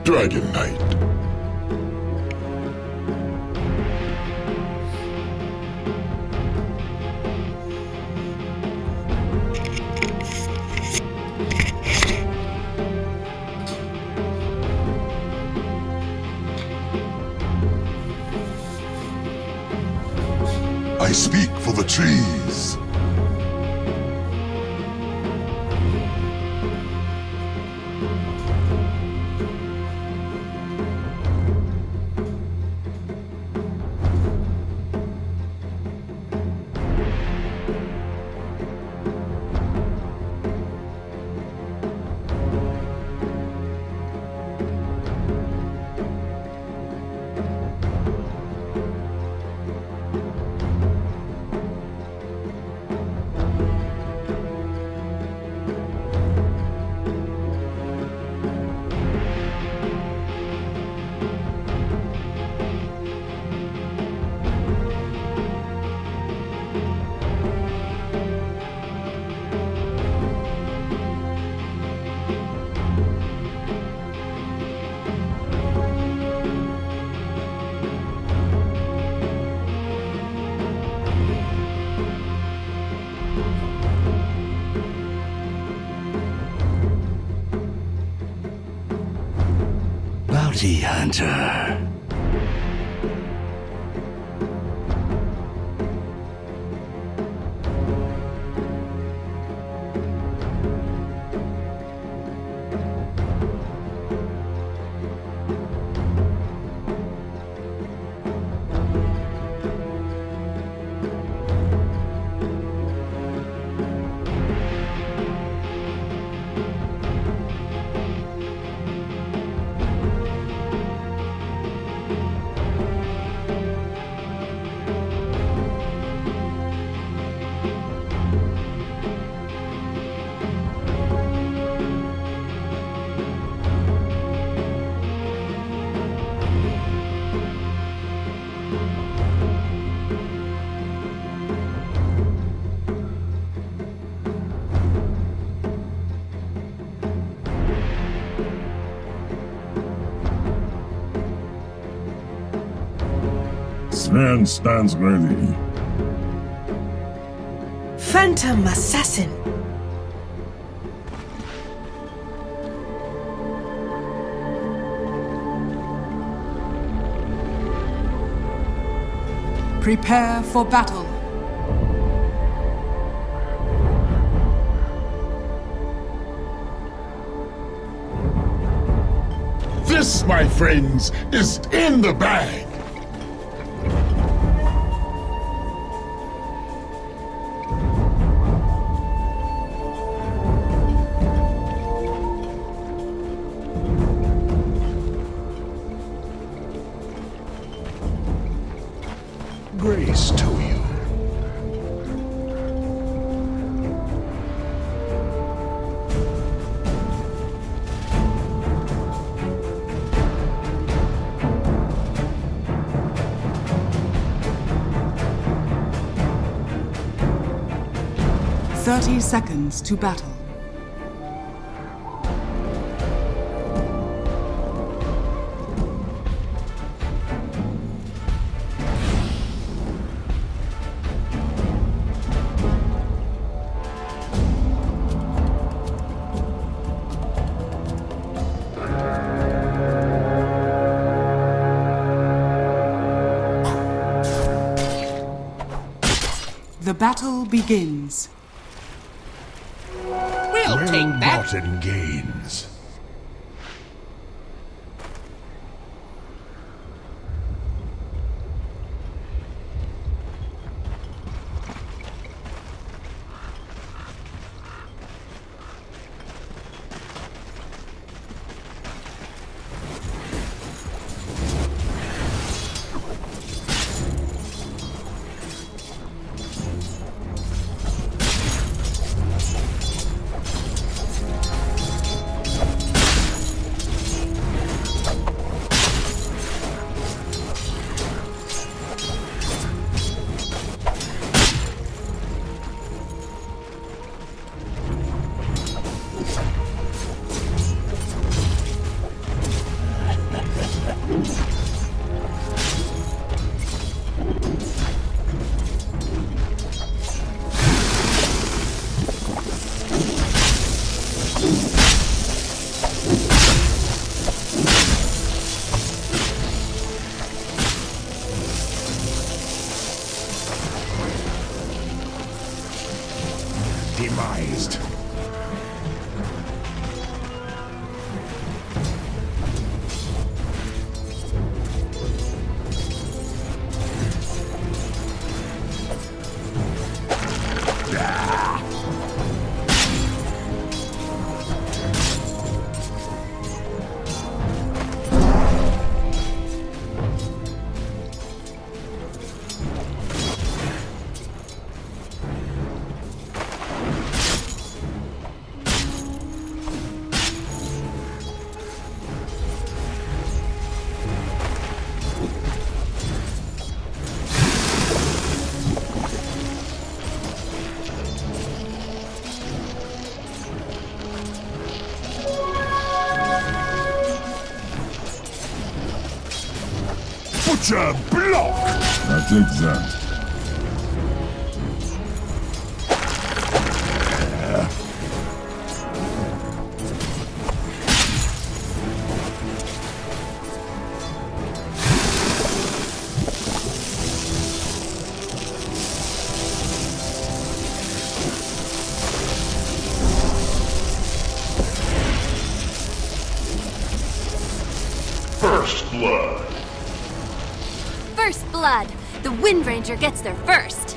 Dragon Knight. I speak for the trees. Bounty Hunter. Sven stands ready. Phantom Assassin. Prepare for battle. This, my friends, is in the bag. Grace to you. Thirty seconds to battle. The battle begins. We'll take that. Well-gotten gains. Future block! I'll take that. First blood. First blood. The Wind Ranger gets there first.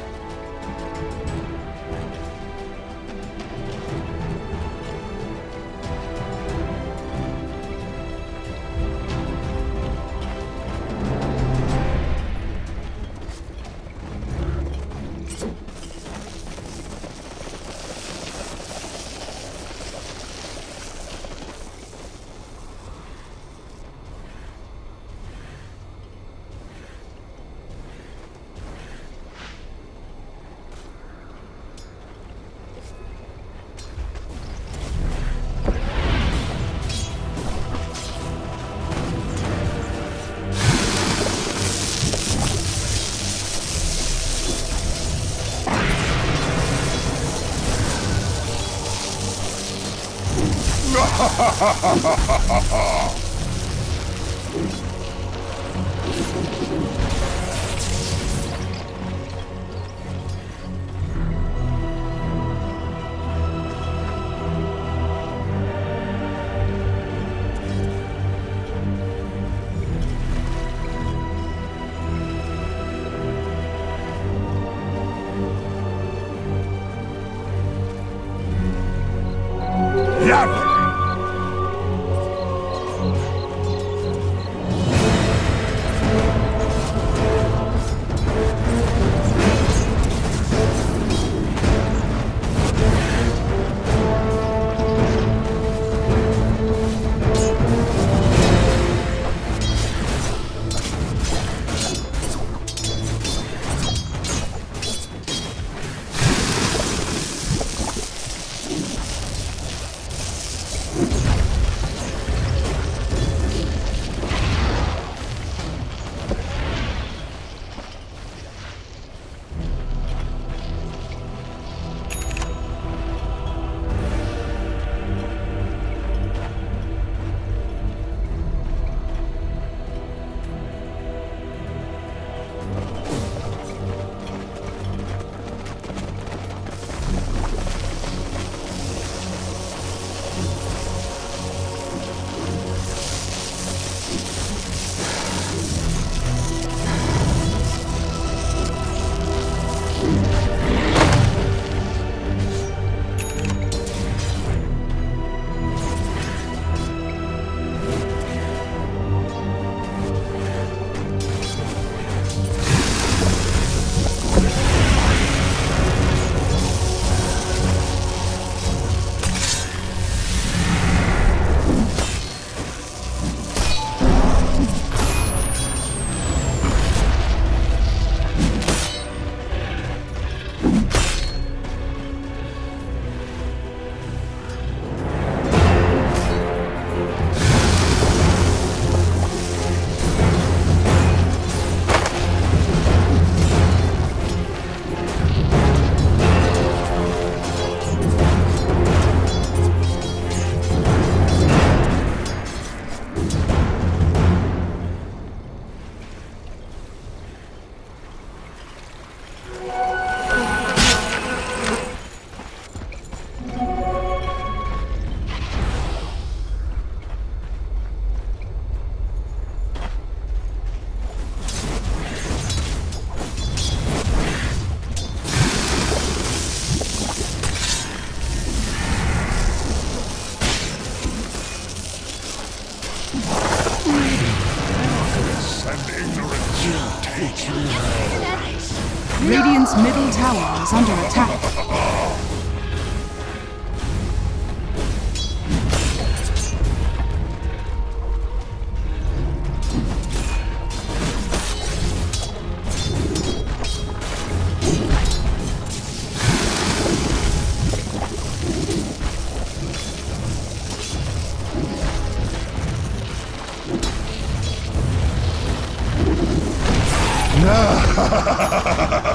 Radiant's middle tower is under attack.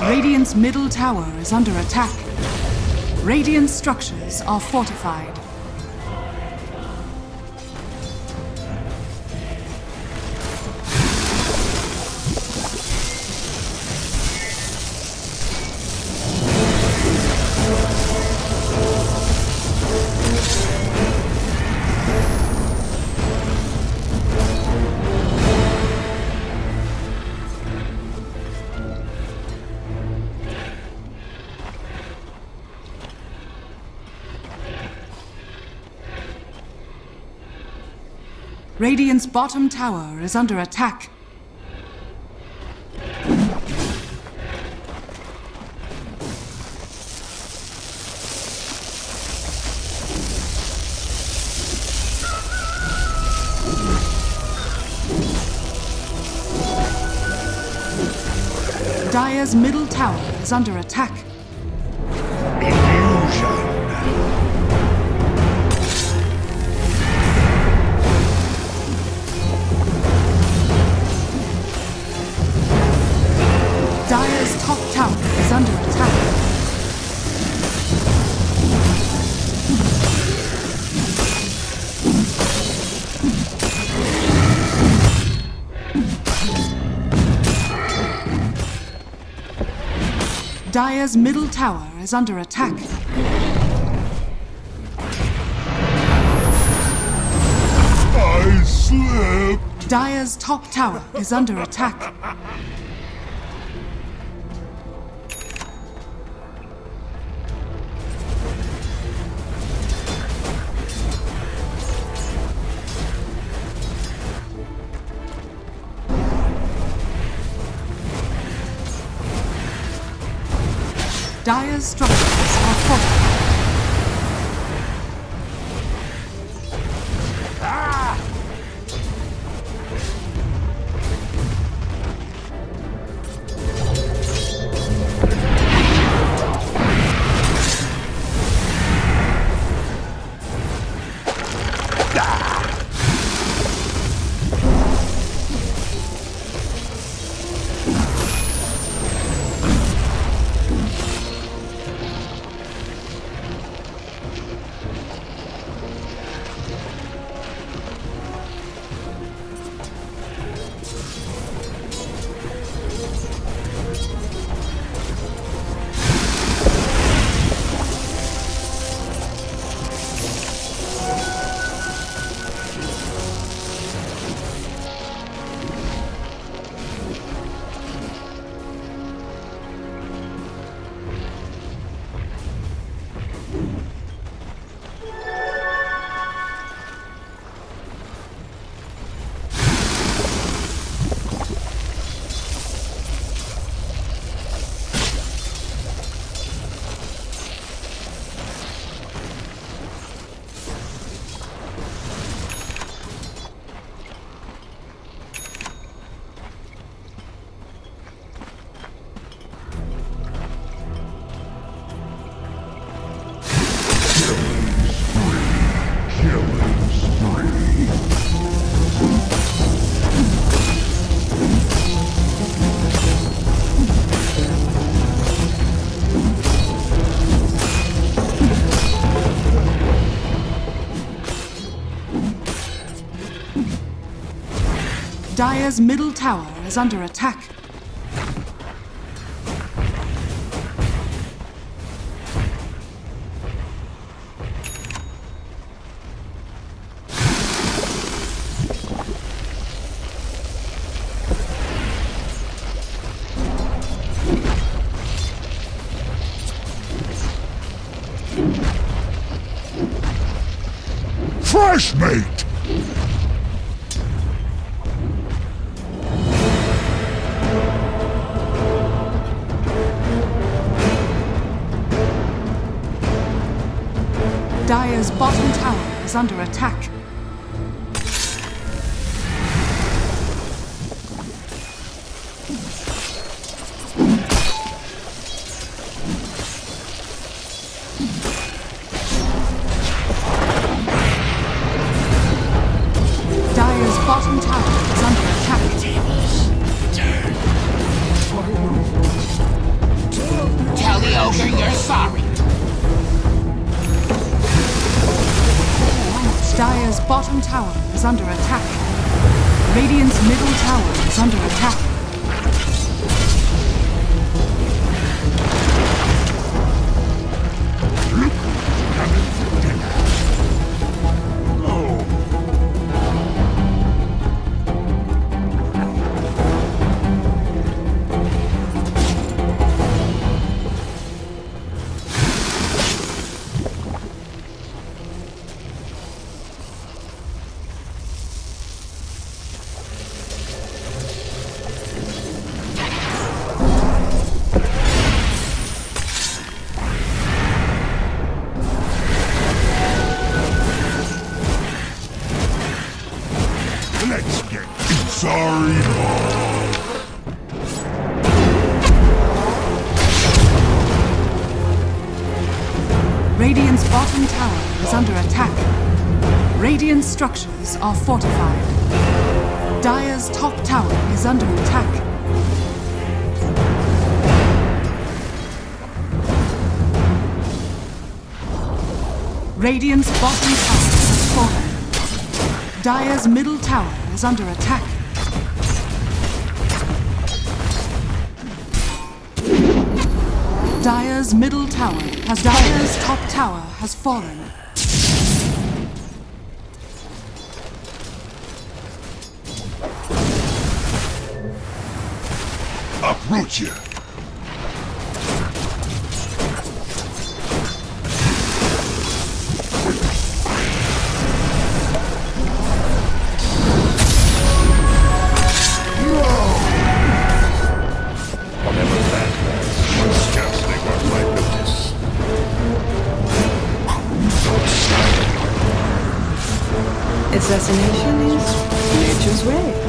Radiant's middle tower is under attack. Radiant structures are fortified. Radiant's bottom tower is under attack. Dire's middle tower is under attack. Dire's top tower is under attack. Dire's middle tower is under attack. I slept. Dire's top tower is under attack. Dire's structures are fortified. Dire's middle tower is under attack. Fresh mate. Dire's bottom tower is under attack. Dire's bottom tower is under attack. Tell me you're sorry. Dire's bottom tower is under attack. Radiant's middle tower is under attack. Let's get sorry. Radiant's bottom tower is under attack. Radiant structures are fortified. Dire's top tower is under attack. Radiant's bottom tower has fallen. Dire's middle tower is under attack. Dire's middle tower has Dire's top tower has fallen. Uproot you. Assassination is nature's way.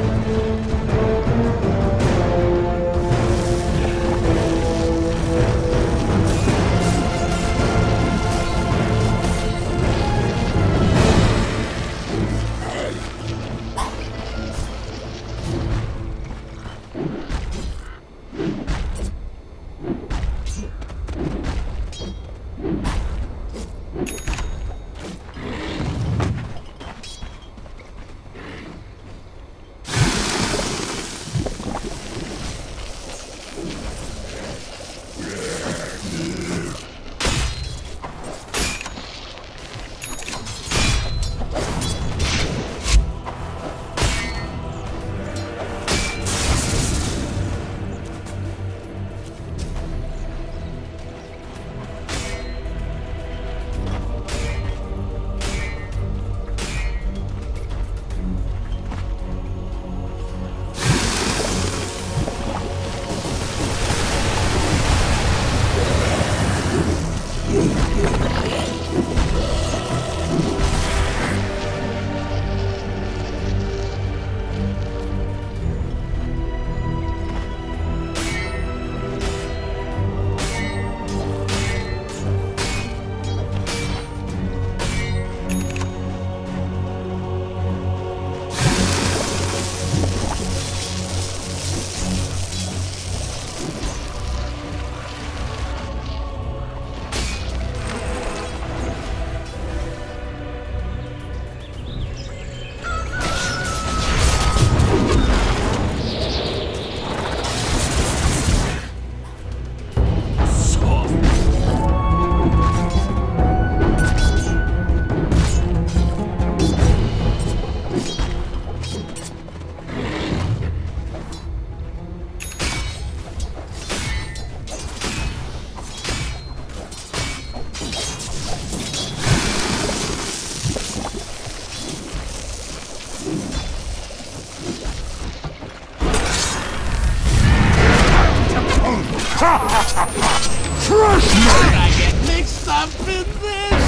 Trust me! I get mixed up in this?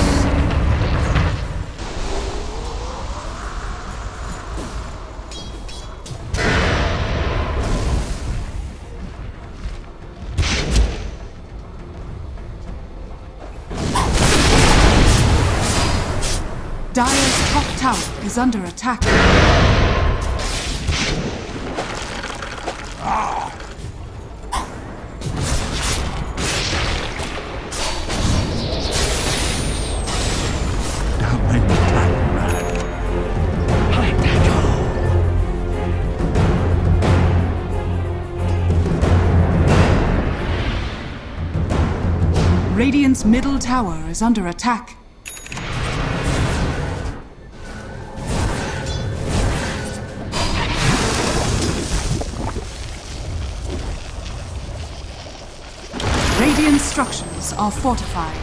Dire's top tower is under attack. Coming back, man. Radiant's middle tower is under attack. Radiant structures are fortified.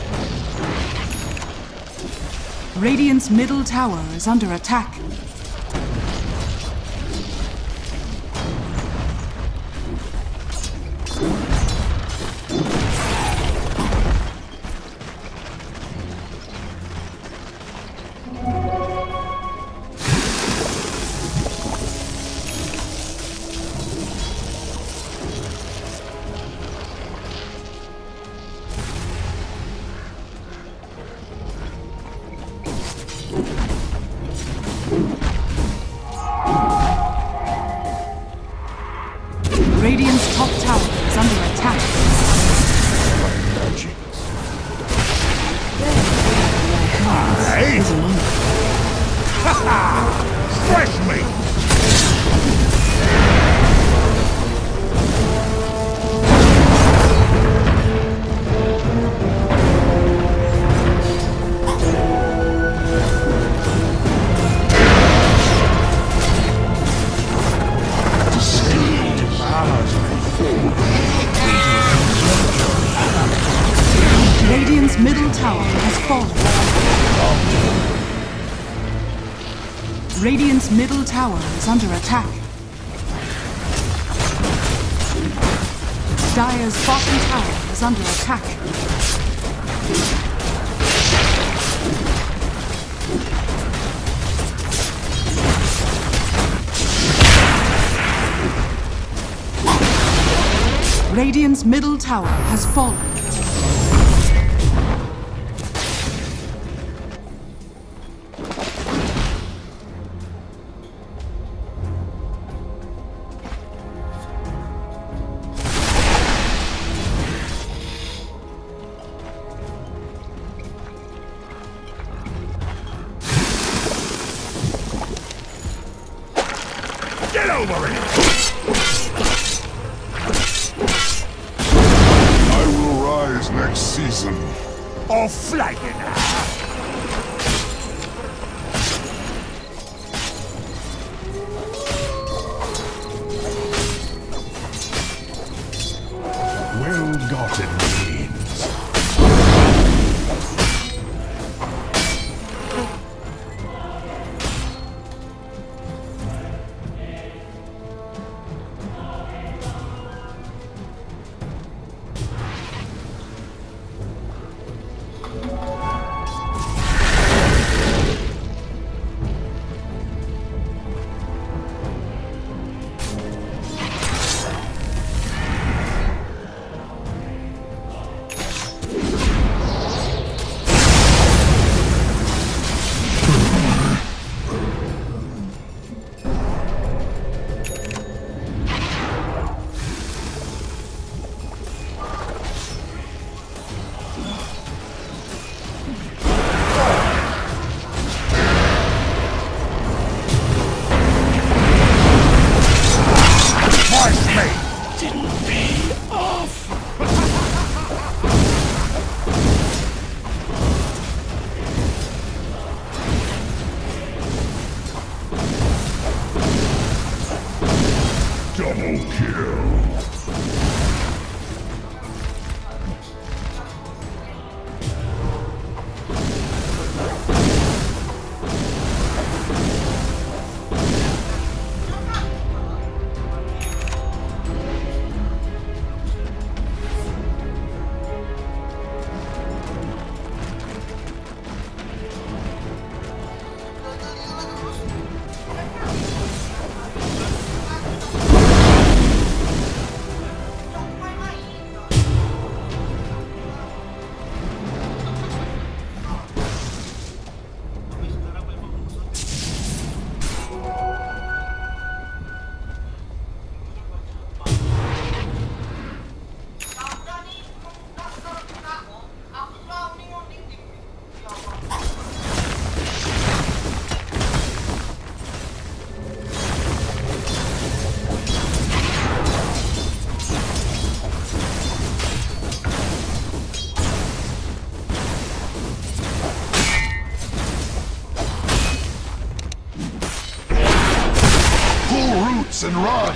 Radiant's middle tower is under attack. Radiant's top tower is under attack. Hey! Fresh meat! Radiant's middle tower has fallen. Radiant's middle tower is under attack. Dire's bottom tower is under attack. Radiant's middle tower has fallen. Get over it! I will rise next season. Or flag it now. Well-gotten means. Double kill. boots and run!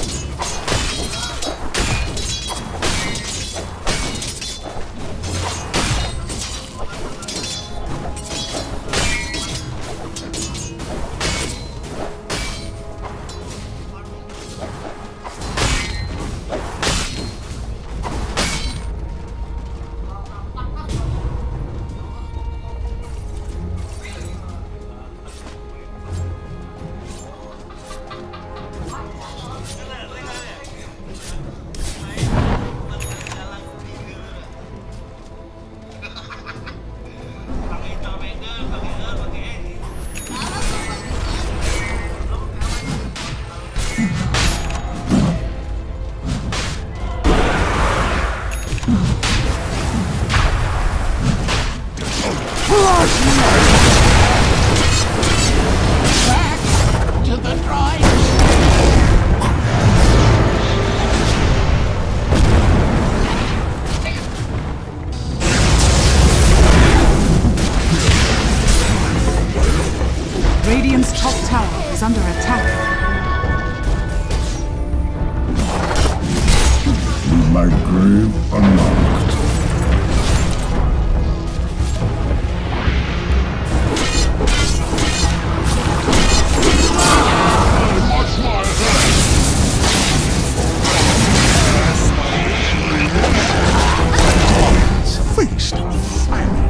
Radiant's top tower is under attack. My grave unlocked. Feast of famine.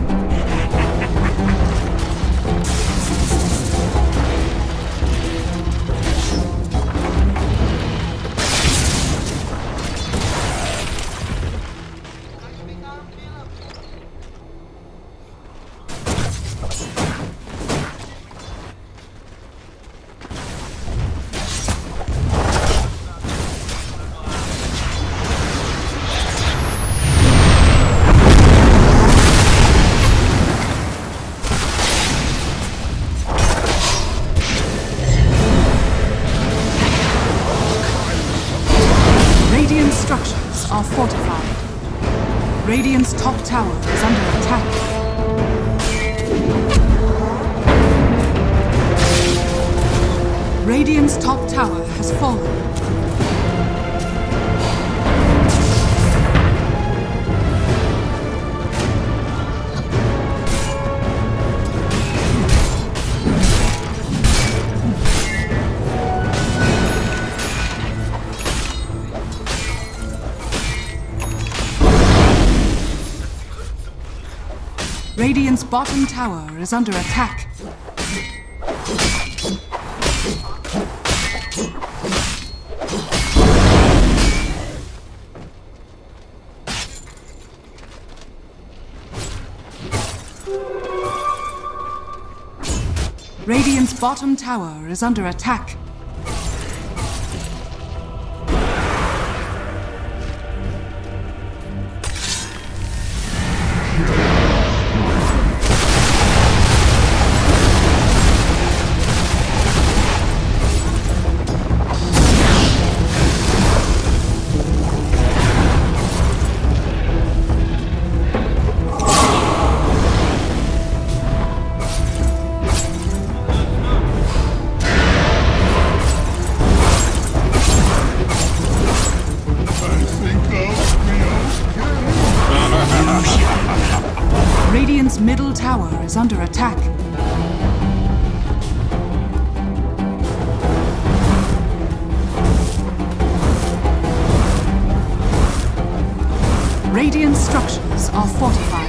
Radiant structures are fortified. Radiant's top tower is under attack. Radiant's top tower has fallen. Radiant's bottom tower is under attack. Radiant's bottom tower is under attack. Radiant's middle tower is under attack. Radiant structures are fortified.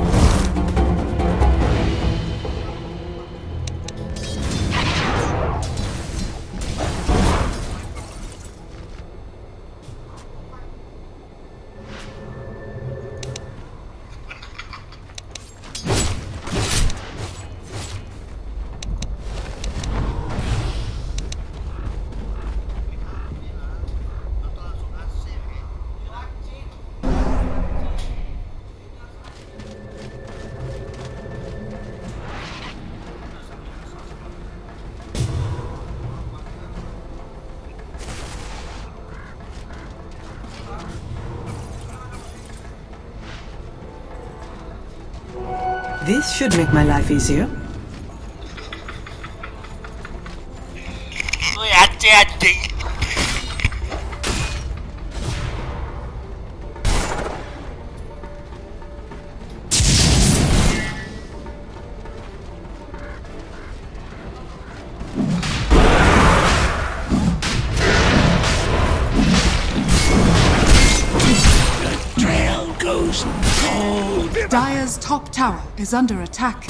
This should make my life easier. Woi, anjing. Dire's top tower is under attack.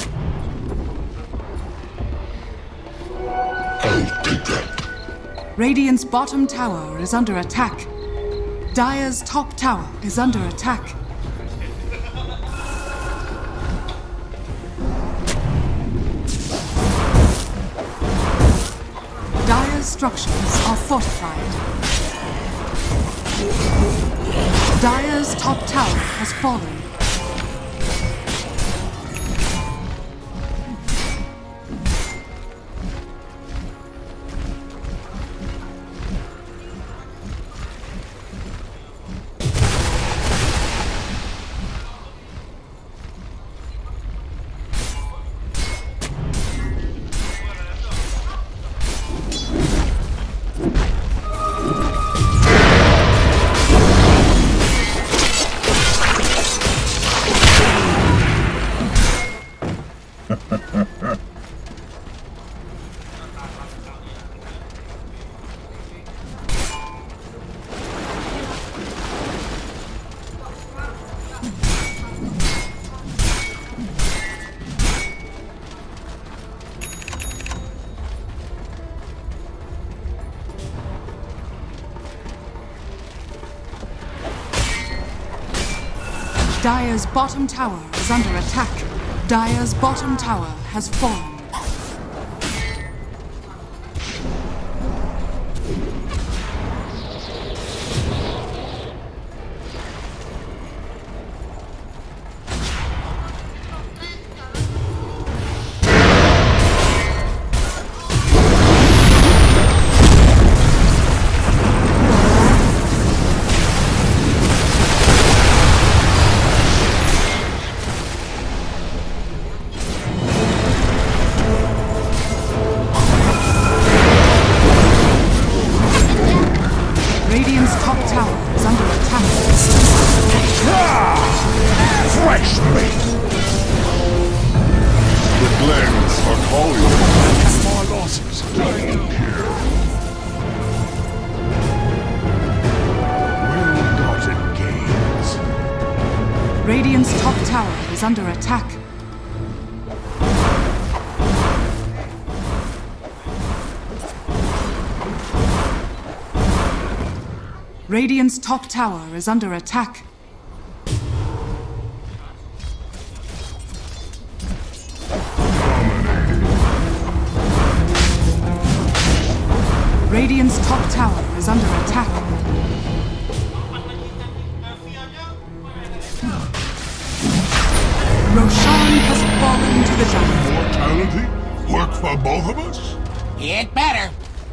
I'll take that. Radiant's bottom tower is under attack. Dire's top tower is under attack. Dire's structures are fortified. Dire's top tower has fallen. Dire's bottom tower is under attack. Dire's bottom tower has fallen. Radiant's top tower is under attack. Fresh meat! The Glens are calling. More losses. Dying here. Well-gotten gains. Radiant's top tower is under attack. Radiant's top tower is under attack. Radiant's top tower is under attack. Roshan has fallen to the jungle. Mortality? Work for both of us? It better.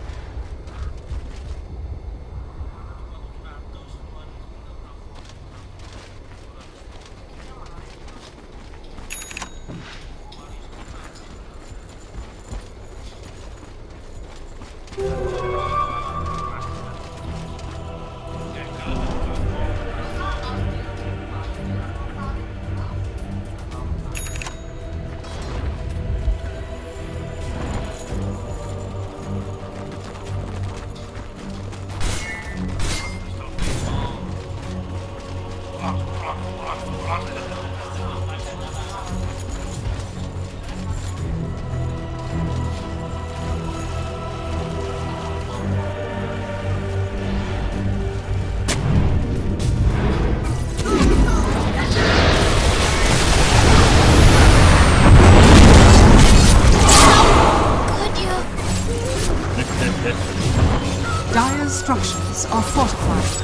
Dire's structures are fortified.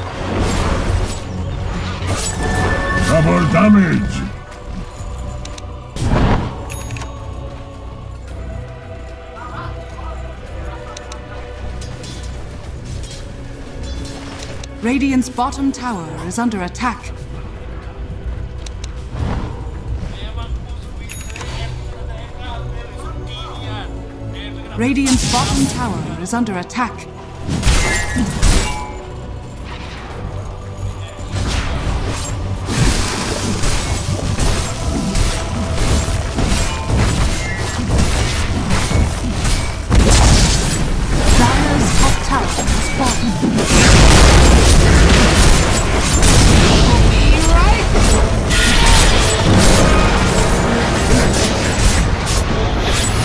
Double damage! Radiant's bottom tower is under attack. Radiant's bottom tower is under attack. Dire's top tower has fallen.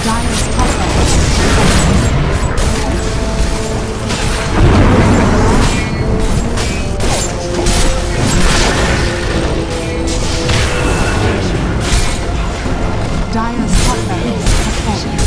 Dire's top Dire's top barracks have fallen.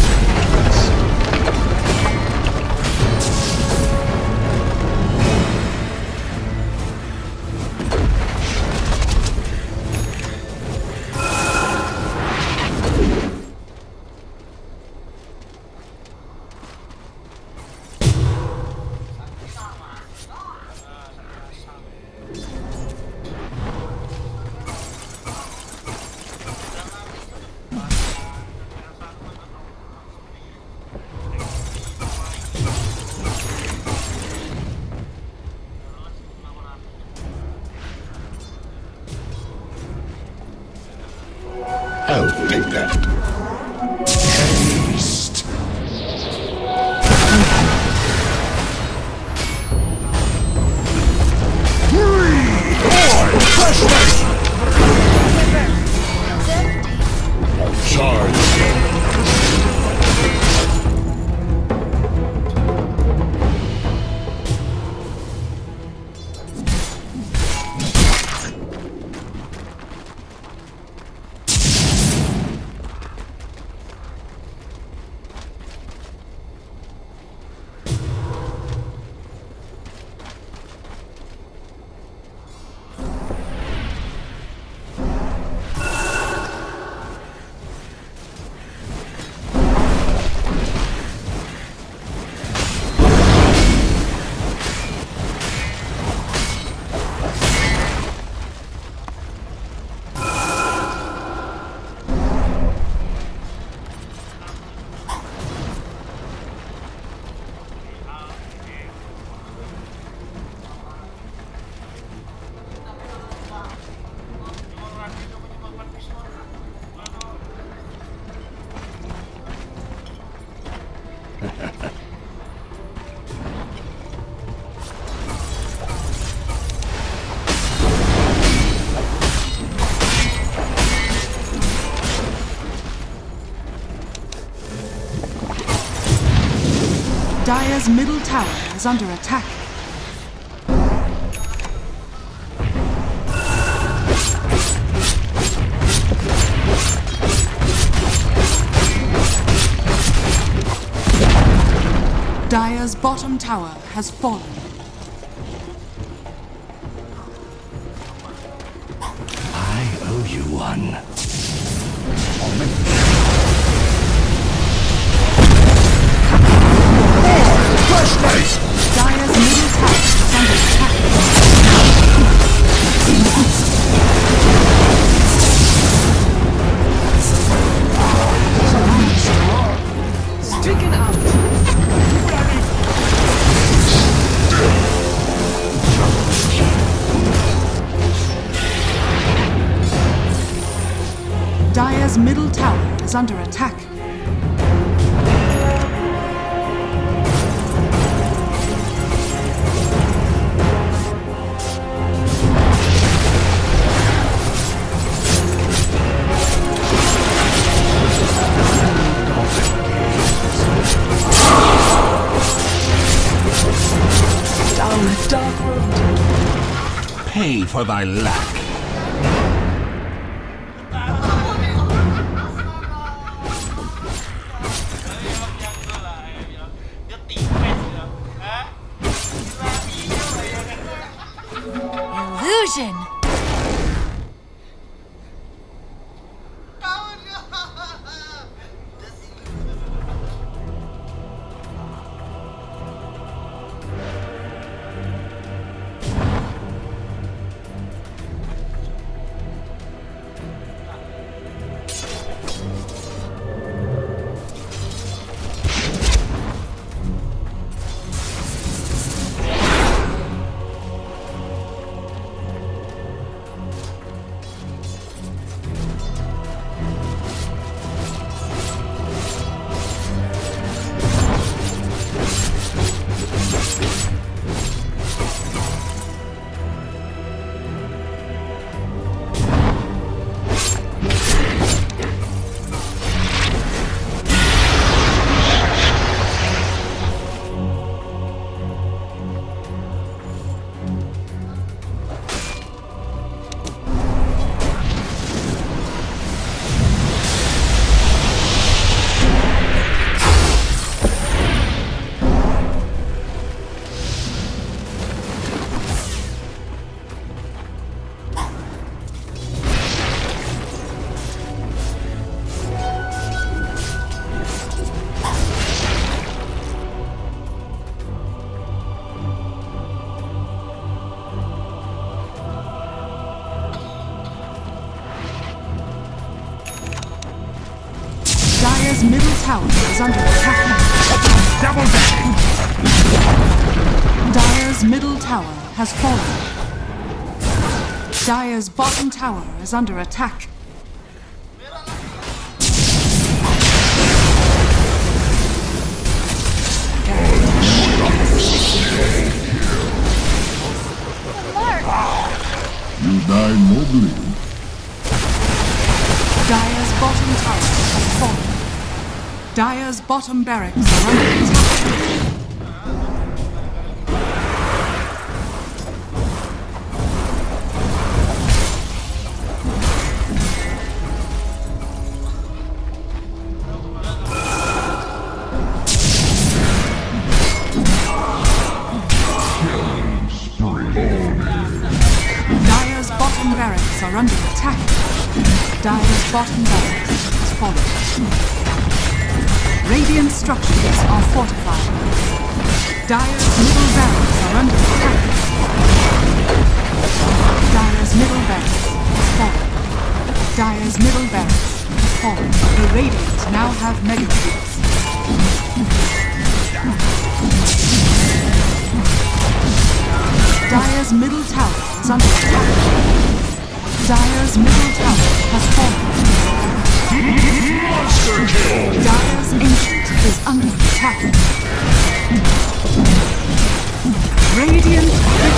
I'll take that. Haste. Charge. Dire's middle tower is under attack. Dire's bottom tower has fallen. I owe you one. Dire's middle tower is under attack. Stricken out. Dire's middle tower is under attack. Pay for thy lack. Illusion! tower is under attack. Double damage! Dire's middle tower has fallen. Dire's bottom tower is under attack. You die nobly. Dire's bottom tower has fallen. Dire's bottom barracks are under attack. Dire's bottom barracks are under attack. Dire's bottom barracks has fallen. Radiant structures are fortified. Dire's middle barracks are under attack. Dire's middle barracks has fallen. Dire's middle barracks has fallen. The Radiant now have mega cubes. Dire's middle tower is under attack. Dire's middle tower has fallen. Monster kill! Dire's ancient is under attack. Radiant victory.